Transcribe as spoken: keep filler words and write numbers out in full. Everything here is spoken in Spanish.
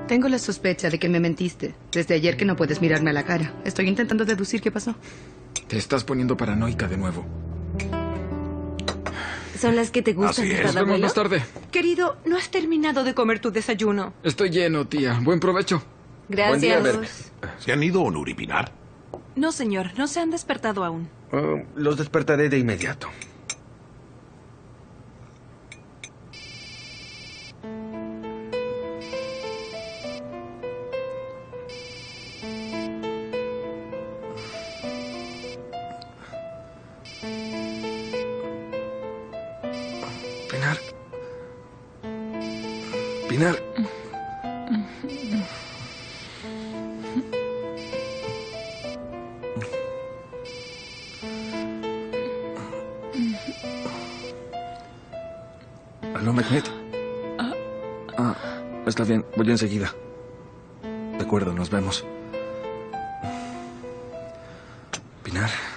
Tengo la sospecha de que me mentiste. Desde ayer que no puedes mirarme a la cara. Estoy intentando deducir qué pasó. Te estás poniendo paranoica de nuevo. ¿Son las que te gustan Así de es. cada Nos vemos vuelo? más tarde. Querido, no has terminado de comer tu desayuno. Estoy lleno, tía. Buen provecho. Gracias. Buen día, Berg. ¿Se han ido a Nuripinar? No, señor, no se han despertado aún. Oh, los despertaré de inmediato. Pinar. Pinar. ¿Aló, Mehmet? Ah, está bien. Voy enseguida. De acuerdo, nos vemos. Pinar.